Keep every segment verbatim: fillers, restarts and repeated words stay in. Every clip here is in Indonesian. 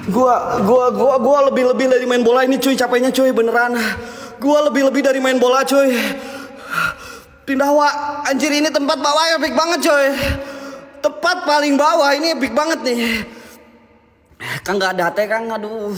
Gua gua gua gua lebih-lebih dari main bola ini cuy, capeknya cuy beneran. Gua lebih-lebih dari main bola cuy. Pindah wa, anjir ini tempat bawah epic banget coy. Tempat paling bawah ini epic banget nih. Kang nggak ada teh Kang, aduh.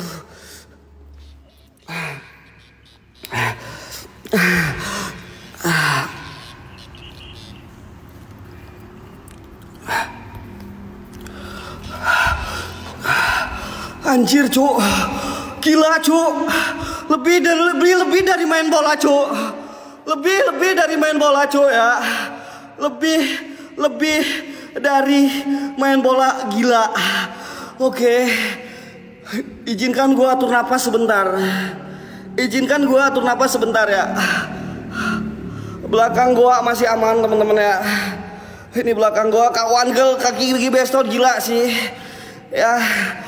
Anjir cu, gila cu, lebih dari lebih lebih dari main bola cu, lebih lebih dari main bola cu ya, lebih lebih dari main bola gila. Oke, izinkan gua atur napas sebentar, izinkan gua atur napas sebentar ya. Belakang gua masih aman teman-teman ya. Ini belakang gua kawan gel kaki gigi bestot gila sih ya.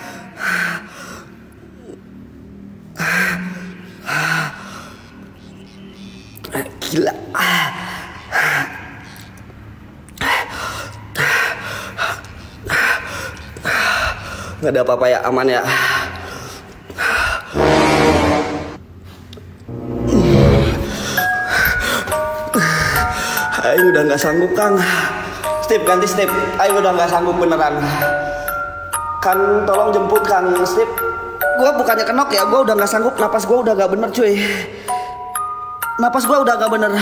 Gila. Gak ada apa-apa ya, aman ya. Ayo udah gak sanggup Kang. Steve ganti Steve. Ayo udah gak sanggup beneran. Kan tolong jemput Kang Steve. Gue bukannya kenok ya, gue udah gak sanggup. Napas gue udah gak bener cuy. Napas gue udah gak bener.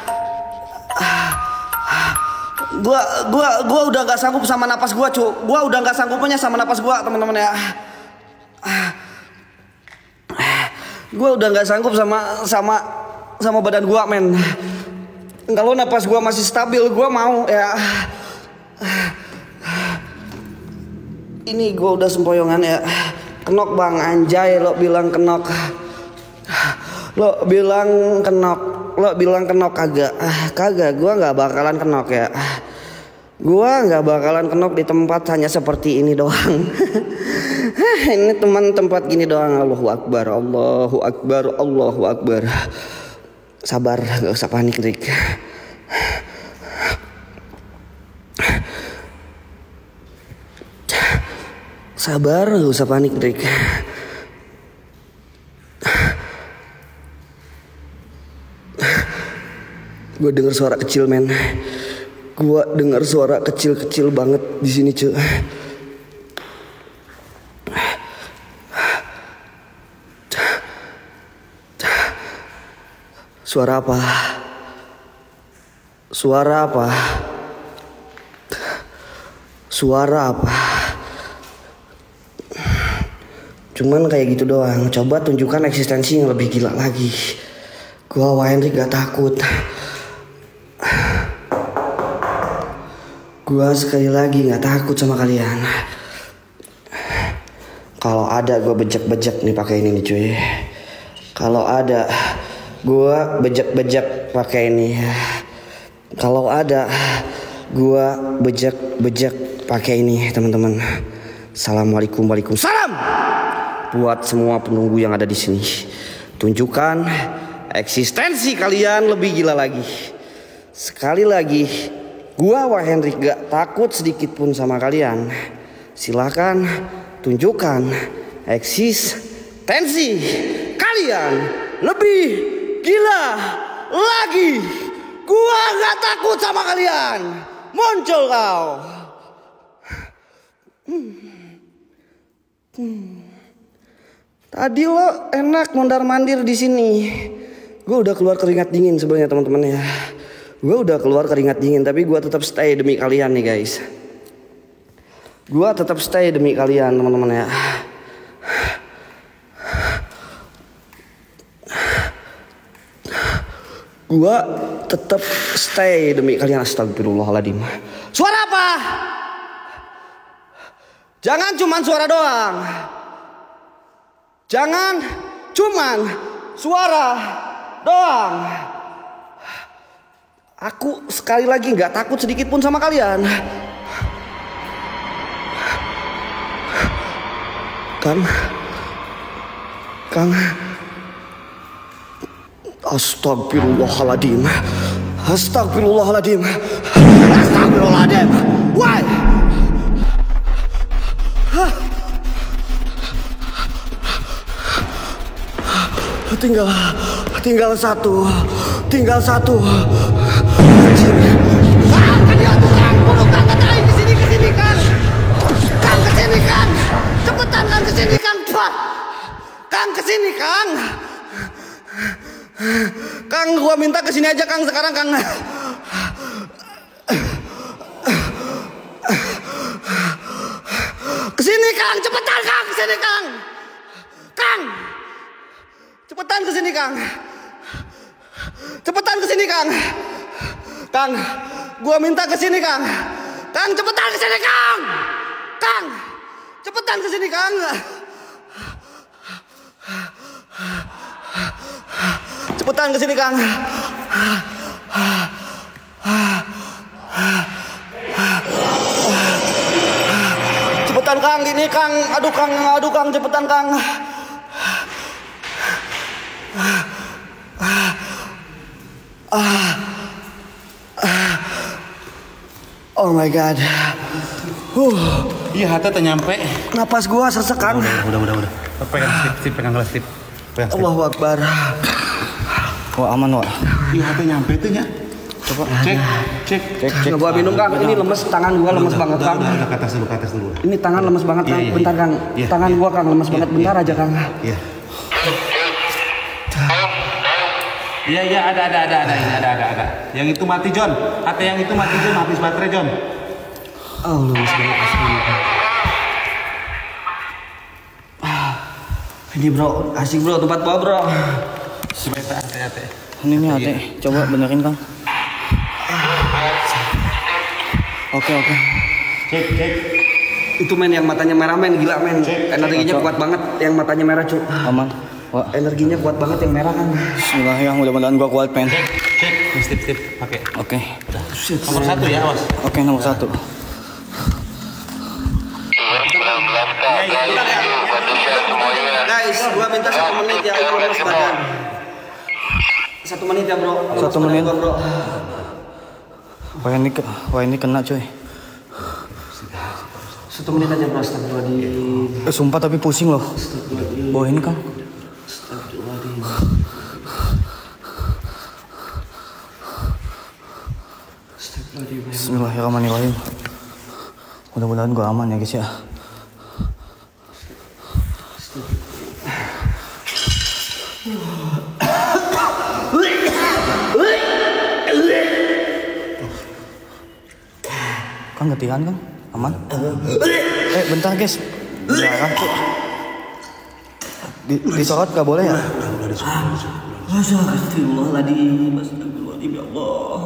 Gue gua gua udah gak sanggup sama napas gue cu. Gue udah gak sanggupnya sama napas gue teman-teman ya. Gue udah gak sanggup sama sama sama badan gue men. Kalau napas gue masih stabil gue mau ya. Ini gue udah sempoyongan ya. Kenok bang, anjay lo bilang kenok. Lo bilang kenok. Lo bilang kenok kagak. Ah, kagak, gue gak bakalan kenok ya. Gue gak bakalan kenok di tempat hanya seperti ini doang. Ini teman tempat gini doang. Allahu Akbar, Allahu Akbar, Allahu Akbar. Sabar, gak usah panik Rick. Sabar, gak usah panik Rick. Gue denger suara kecil men. Gue denger suara kecil-kecil banget di sini cuy. Suara apa? Suara apa? Suara apa? Cuman kayak gitu doang. Coba tunjukkan eksistensi yang lebih gila lagi. Gua Henry gak takut. Gua sekali lagi gak takut sama kalian. Kalau ada gua bejek-bejek nih pakai ini nih cuy. Kalau ada gua bejek-bejek pakai ini. Kalau ada gua bejek-bejek pakai ini teman-teman. Assalamualaikum, waalaikumsalam. Buat semua penunggu yang ada di sini, tunjukkan eksistensi kalian lebih gila lagi. Sekali lagi, gua Wah Henry gak takut sedikit pun sama kalian. Silakan tunjukkan eksistensi kalian lebih gila lagi. Gua gak takut sama kalian. Muncul kau. Hmm. Hmm. Tadi lo enak mondar-mandir di sini. Gue udah keluar keringat dingin sebenarnya teman-teman ya. Gue udah keluar keringat dingin, tapi gue tetap stay demi kalian nih guys. Gue tetap stay demi kalian teman-teman ya. Gue tetap stay demi kalian. Astagfirullahaladzim. Suara apa? Jangan cuman suara doang. Jangan cuman suara doang. Aku sekali lagi gak takut sedikit pun sama kalian. Kang Kang Astagfirullahaladzim. Astagfirullahaladzim. Astagfirullahaladzim. Why? Hah? Tinggal, tinggal satu, tinggal satu. Anjing. Kang, kan dia tuh Kang, bunuh Kang, katain kesini kesini Kang. Kang kesini Kang, cepetan Kang kesini Kang, cepat. Kang kesini Kang. Kang, gua minta kesini aja Kang sekarang Kang. Kesini Kang, cepetan Kang, kesini Kang. Kang, Cepetan kesini Kang. Cepetan kesini Kang. Kang, gua minta kesini Kang. Kang, cepetan kesini Kang. Kang, cepetan kesini Kang. Cepetan kesini Kang. Cepetan Kang, ini Kang. Aduh Kang, aduh Kang, cepetan Kang. Oh my god. Huh. Iya, hati tuh nyampe. Napas gua sesek Kang. Udah, udah, udah, udah. Pegang sip, sip, pegang gelas sip. Pegang sip. Allahu Akbar. Wah, aman, Wak. Iya, hati nyampe tuh nya. Coba cek, cek, cek, cek. Gua minum Kang, ini lemes, tangan gua lemes banget Kang. Udah, udah, ke atas dulu, ke atas dulu. Ini tangan lemes banget Kang. Iya, iya, Bentar Kang. iya, Tangan iya. gua Kang lemes banget. Iya, Bentar iya. aja Kang. Iya. Iya, iya, ada, ada, ada, ada, ini ada, ada, ada. Yang itu mati John. Hati yang itu mati John, habis baterai John. Oh, lemes banget asli. Ah, ini bro, asik bro, tempat gua bro. Sebentar, hati-hati. Ini nih hati, coba benerin Kang. Oke oke. Cek, cek. Itu men yang matanya merah men, gila men. Cek, Energinya cek. kuat banget yang matanya merah cu. Aman. Wak. Energinya kuat banget yang merah kan. Bismillahirrahmanirrahim, mudah-mudahan gua kuat men. Cek, cek. Stip, stip, pakai. Oke. Nomor satu ya, awas. Oke nomor satu. Guys, gua minta satu menit ya, ini lemes badan. Satu menit ya bro. Lemes Satu badan menit. gua, bro. Wah ini, ke- wah ini kena coy. Satu menit aja bro, astagfirullahaladzim. Eh, sumpah tapi pusing loh. Bawah ini Kang. Astagfirullahaladzim. Astagfirullahaladzim. Bismillahirrahmanirrahim. Mudah-mudahan gua aman ya guys ya. Kang ketihan Kang, aman? Eh bentar guys, darah tuh. Di, disorot gak boleh ya? Astagfirullahaladzim. Astagfirullahaladzim ya Allah.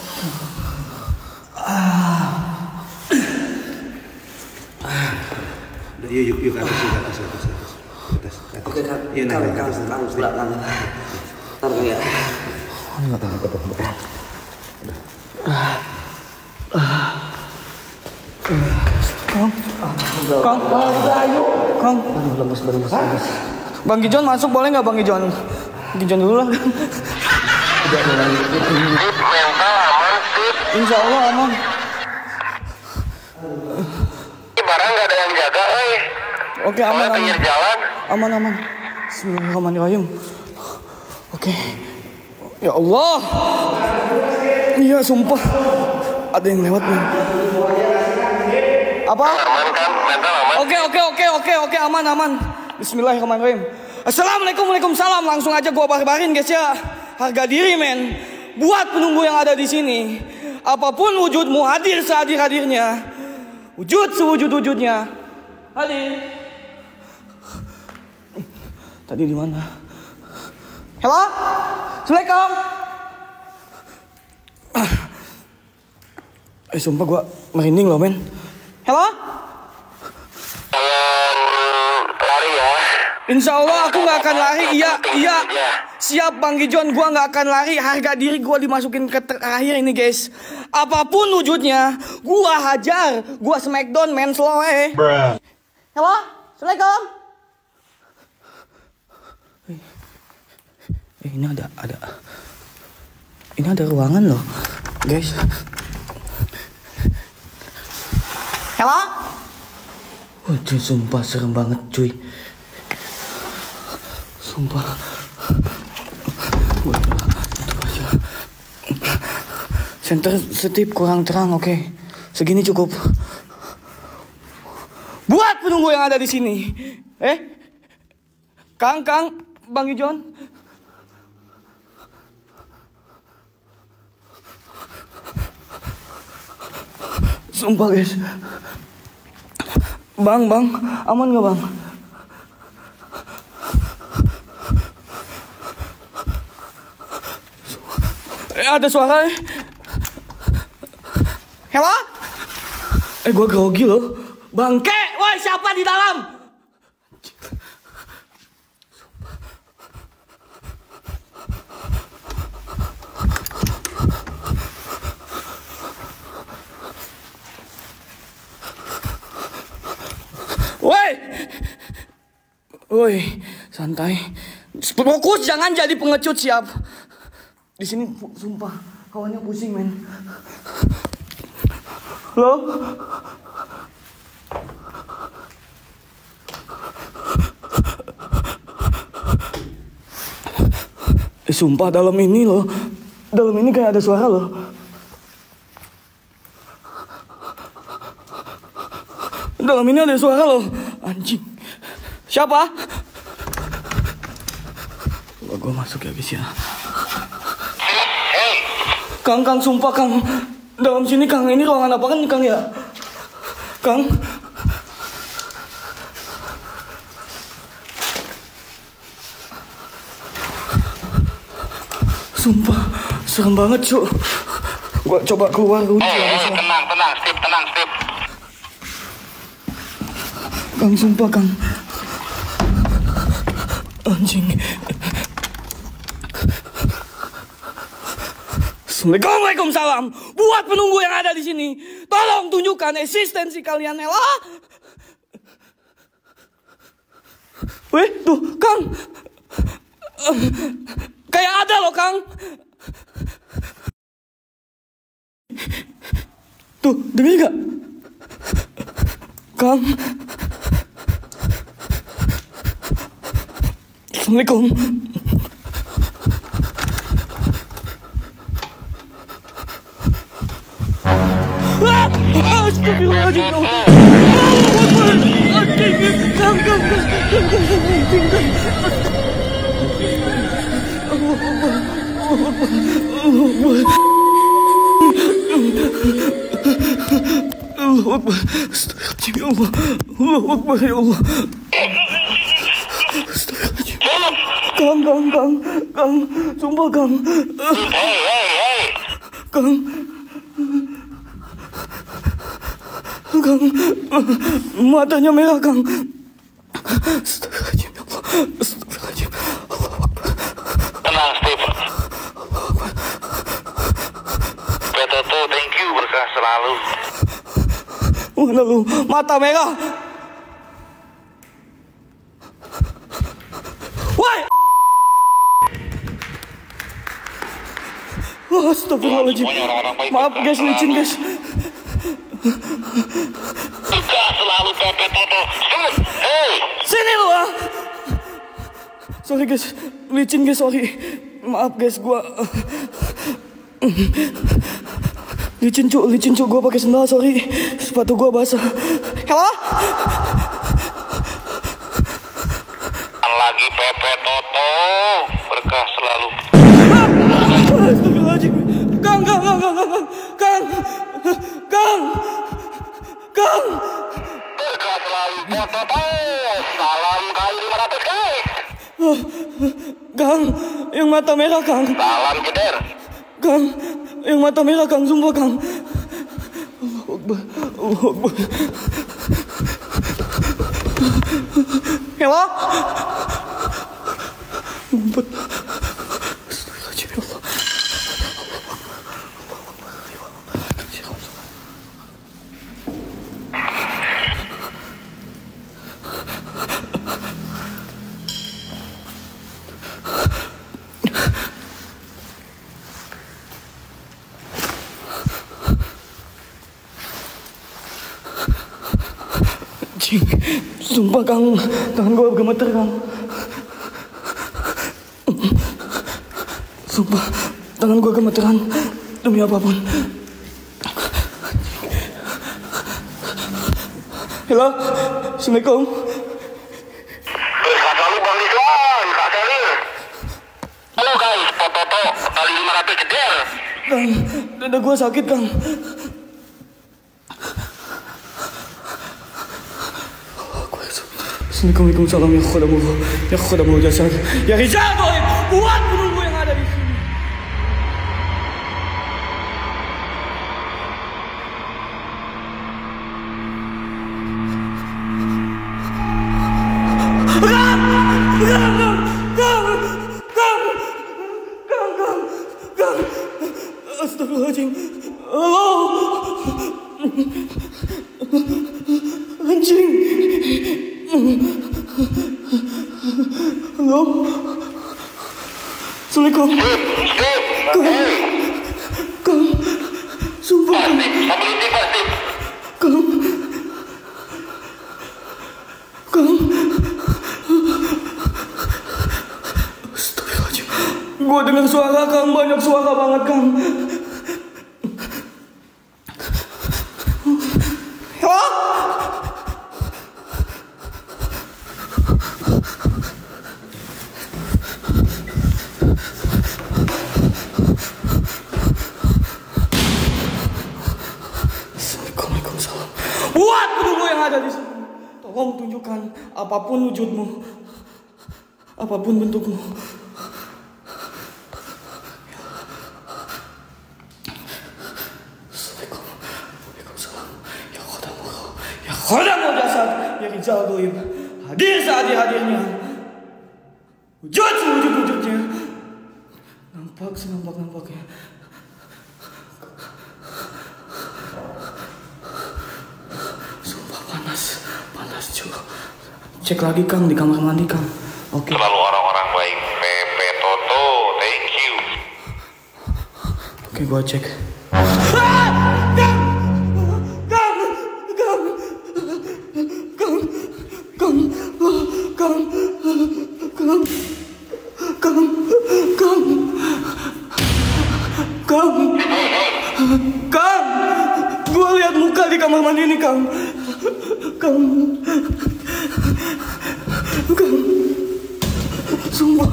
Yuk, yuk, yuk, ke atas, yuk, ke atas, ke atas, ke atas. Ke atas, ke atas. Oke Kang, Iya, Kang, naik, Kang, naik, Kang, naik. belakang. Ntar Kang ya. Kang, Kang, Kang. Aduh, lemes, lemes, lemes. Bang Gijon masuk boleh nggak Bang Gijon? Gijon dulu lah. Insya Allah aman. Barang nggak ada yang jaga, eh. Oke aman aman. Pinggir jalan. Aman aman. Bismillahirrahmanirrahim. Oke. Ya Allah. Iya sumpah. Ada yang lewat nih. Apa? Aman kan? Mental aman. Oke oke oke oke oke aman aman. Bismillahirrahmanirrahim. Assalamualaikum waalaikumsalam. Langsung aja gua bar-barin guys ya. Harga diri men. Buat penunggu yang ada di sini. Apapun wujudmu hadir sehadir-hadirnya. Wujud sewujud-wujudnya. Hadir. Tadi di mana? Halo? Assalamualaikum. Eh sumpah gua merinding loh men. Halo? Lari ya. Insya Allah aku nggak akan lari. Iya, iya. Siap Bang Gijon, gua nggak akan lari. Harga diri gua dimasukin ke terakhir ini guys. Apapun wujudnya, gua hajar. Gua smackdown men slow eh. Halo? Assalamualaikum. Eh, eh, ini ada, ada. Ini ada ruangan loh, guys. Halo? Waduh, sumpah serem banget cuy. Sumpah. Center setip kurang terang, oke. Okay. Segini cukup. Buat penunggu yang ada di sini. Eh? Kang, Kang, Bang Ijon. Sumpah guys. Bang, Bang, aman gak Bang? Eh, ada suara eh. Halo? Eh, gue grogi loh. Bangke, woi siapa di dalam? Woi, woi, santai. Fokus, jangan jadi pengecut, siap. Di sini sumpah kawannya pusing men. Halo? Eh, sumpah dalam ini loh, dalam ini kayak ada suara loh. Dalam ini ada suara loh, anjing. Siapa? Oh, gue masuk ya guys ya. Kang, Kang, sumpah Kang. Dalam sini Kang, ini ruangan apa kan Kang ya? Kang. Sumpah, serem banget cu. Gua coba keluar dulu. Eh, eh, tenang, tenang, Steve, tenang, Steve. Kang, sumpah Kang. Anjing. Assalamualaikum, Waalaikumsalam. Buat penunggu yang ada di sini, tolong tunjukkan eksistensi kalian, Ella. Weh, tuh, Kang. Kayak ada loh, Kang. Tuh, dengar gak? Kang. Assalamualaikum. Astagfirullahaladzim. Kang, Kang, Kang, Kang, Kang. Allah Akbar. Astagfirullahaladzim ya Allah. Allah Akbar ya Allah. Astagfirullahaladzim. Kang, Kang, Kang, Kang, sumpah Kang. Hei, hei, hei. Kang. Kang, matanya merah Kang. Astagfirullahaladzim ya Allah. Astagfirullahaladzim. Allah Akbar. Tenang, Steve. Allah Akbar. Betoto, thank you, berkah selalu. Mana lu? Mata merah. Woi. Oh, astagfirullahaladzim. Maaf guys, licin guys. Berkah selalu, Pepe Toto. Hei. Sini lu ah. Sorry guys, licin guys, sorry. Maaf guys, gua licin cu, licin cu, gua pakai sendal, sorry. Sepatu gua basah. Halo? Lagi Pepe Toto, berkah selalu. Astagfirullahaladzim. Kang, Kang, Kang, Kang, Kang, Kang, Kang, Kang. Berkah selalu, Toto. Salam kali lima ratus kali. Kang, yang mata merah Kang. Salam geder. Kang, yang mata merah Kang, sumpah Kang. Allah Akbar, Allah Akbar. Halo? Ngumpet. Astagfirullahaladzim ya Allah. Sumpah Kang, tangan gue gemeter Kang. Sumpah, tangan gue gemeteran demi apapun. Halo, Assalamualaikum. Eh, Kak Sali Bang Ridwan, Kak Sali. Halo guys, Toto kali lima ratus jeder. Kang, dada gue sakit, Kang. Assalamualaikum, salam ya khadamullah, ya khadamul jasad, ya rijal goib, buat penunggu yang ada di sini. Kang, Kang, Kang, Kang, Kang, Kang, Kang, astagfirullahaladzim, Allah, anjing. Halo, Assalamualaikum. Kang, Kang, sumpah Kang. Kang, Kang, astagfirullahaladzim. Gue dengar suara Kang, banyak suara banget Kang. Buat penunggu yang ada di sini, tolong tunjukkan apapun wujudmu, apapun bentukmu. Assalamualaikum, waalaikumsalam. Ya khadamullah, ya khadamul jasad, ya rijal goib, hadir seadil-hadirnya, wujud sewujud-wujudnya, nampak senampak-nampaknya. Cek lagi Kang di kamar mandi Kang. Oke. Okay. Selalu orang-orang baik. Pepe Toto, thank you. Oke, okay, gua cek. Ah! Kang! Kang! Kang! Kang! Kang! Kang! Kang! Kang! Kang! Kang! Kang! Gua lihat muka di kamar mandi ini Kang. Kang! Kang, sumpah.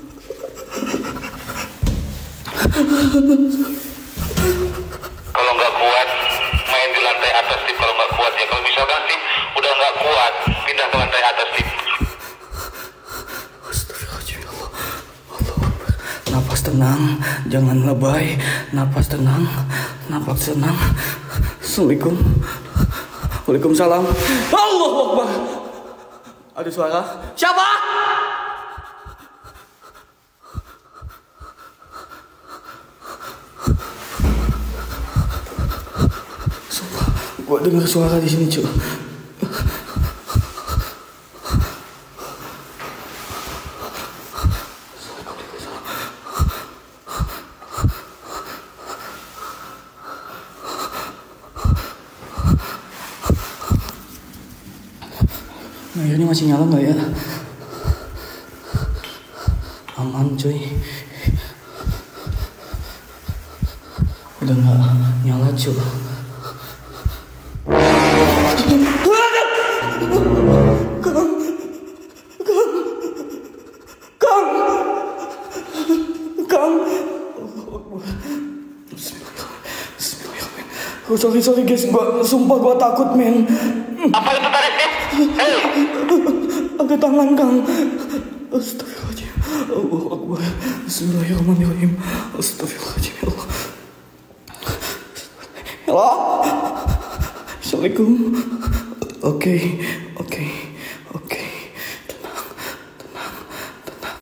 Kalau nggak kuat, main di lantai atas tip. Kalau nggak kuat ya, kalau misalkan tip udah nggak kuat, pindah ke lantai atas tip. Astagfirullahaladzim, ya Allah. Allah Akbar. Napas tenang, jangan lebay. Napas tenang, napas tenang. Assalamualaikum. Waalaikumsalam. Allahu Akbar. Ada suara. Siapa? Sumpah, gua dengar suara di sini, cuy. Nah, ini masih nyala nggak ya? Aman cuy. Udah nggak nyala cuy. Kang, Kang, Kang, Kang. Bismillahirrahmanirrahim. Oh, sorry sorry guys, gua sumpah gua takut men. Apa itu tadi? Hei, angkat tangan Kang. Astagfirullahaladzim. Allahu Akbar. Bismillahirrahmanirrahim. Astagfirullahaladzim. Ya Allah. Halo. Assalamualaikum. Oke, okay, oke. Okay.